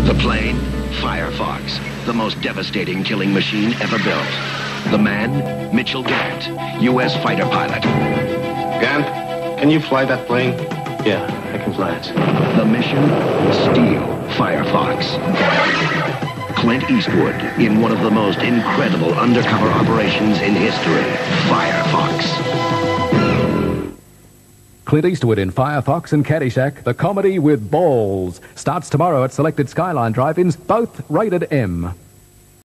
The plane? Firefox, the most devastating killing machine ever built. The man? Mitchell Gant, U.S. fighter pilot. Gant, can you fly that plane? Yeah, I can fly it. The mission? Steal Firefox. Clint Eastwood in one of the most incredible undercover operations in history. Firefox. Clint Eastwood in Firefox and Caddyshack, the comedy with balls. Starts tomorrow at selected Skyline drive-ins, both rated M.